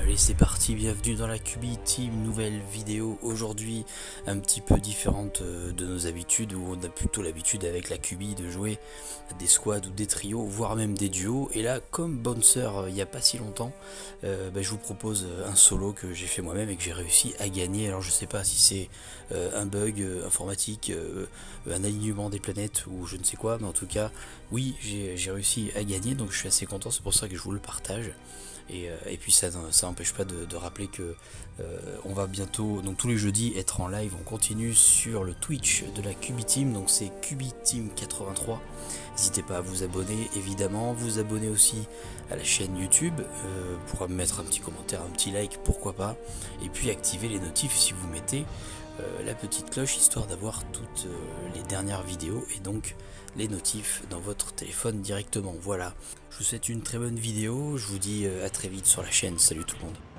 Allez, c'est parti, bienvenue dans la QB Team, nouvelle vidéo aujourd'hui un petit peu différente de nos habitudes, où on a plutôt l'habitude avec la QB de jouer des squads ou des trios, voire même des duos. Et là, comme Bouncer il n'y a pas si longtemps, je vous propose un solo que j'ai fait moi-même et que j'ai réussi à gagner. Alors je sais pas si c'est un bug informatique, un alignement des planètes ou je ne sais quoi, mais en tout cas, oui, j'ai réussi à gagner, donc je suis assez content, c'est pour ça que je vous le partage. Et puis ça n'empêche pas de rappeler que on va bientôt, donc tous les jeudis, être en live. On continue sur le Twitch de la QB Team, donc c'est QB Team 83. N'hésitez pas à vous abonner, évidemment, vous abonner aussi à la chaîne YouTube, pour mettre un petit commentaire, un petit like, pourquoi pas, et puis activer les notifs si vous mettez la petite cloche, histoire d'avoir toutes les dernières vidéos et donc les notifs dans votre téléphone directement. Voilà, je vous souhaite une très bonne vidéo, je vous dis à très vite sur la chaîne, salut tout le monde.